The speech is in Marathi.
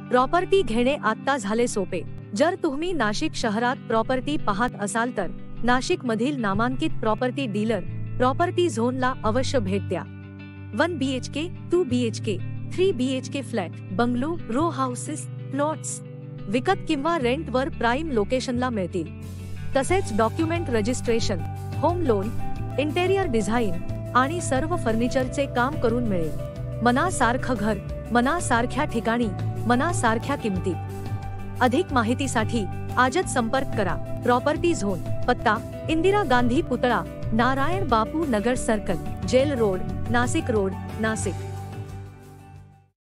प्रॉपर्टी घेणे आता झाले सोपे। जर तुम्ही नाशिक शहरात प्रॉपर्टी पाहत असाल तर नाशिक मधील नामांकित प्रॉपर्टी डीलर प्रॉपर्टी झोनला अवश्य भेट द्या। 1 BHK, 2 BHK, 3 BHK flat, bungalow, row houses, plots विकत किंवा रेंट वर प्राइम लोकेशनला मिळतील। तसेच document registration, home loan, interior design आणि सर्व फर्निचरचे काम करून मिळेल। मनासारखं घर, मनासारख्या ठिकाणी, मनासारख्या किमतीत। अधिक माहितीसाठी आजच संपर्क करा। प्रॉपर्टी झोन, पत्ता इंदिरा गांधी पुतळा, Narayan Bapu Nagar circle, jail road, Nashik road, Nashik.